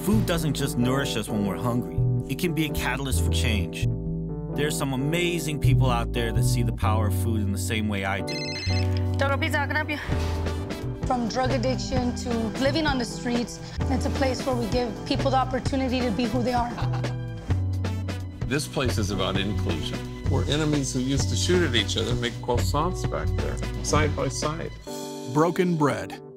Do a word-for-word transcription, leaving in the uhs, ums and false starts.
Food doesn't just nourish us when we're hungry. It can be a catalyst for change. There's some amazing people out there that see the power of food in the same way I do. Dodo Pizza, how can I help you? From drug addiction to living on the streets, it's a place where we give people the opportunity to be who they are. This place is about inclusion. We're enemies who used to shoot at each other and make croissants back there, side by side. Broken Bread.